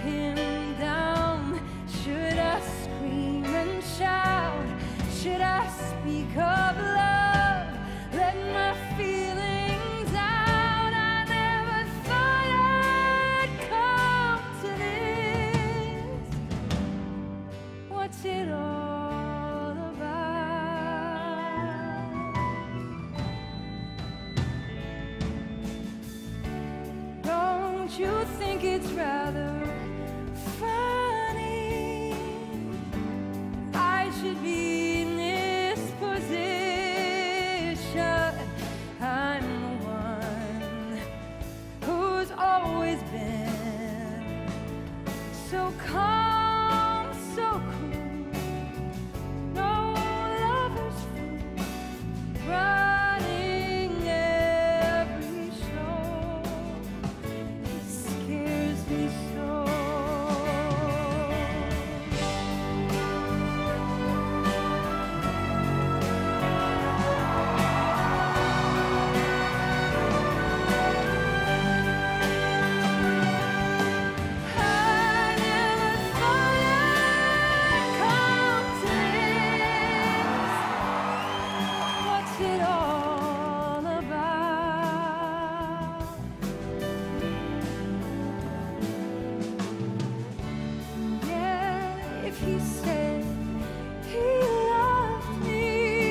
him down? Should I scream and shout? Should I speak of love? Let my feelings out. I never thought I'd come to this. What's it all about? Don't you think it's rather funny? I should be in this position. I'm the one who's always been so calm, so cool. No lover's fool, running every show. It scares me so. What's it all about? Yeah, if he said he loved me,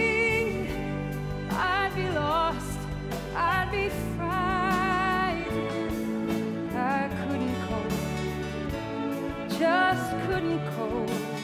I'd be lost, I'd be frightened. I couldn't cope, just couldn't cope.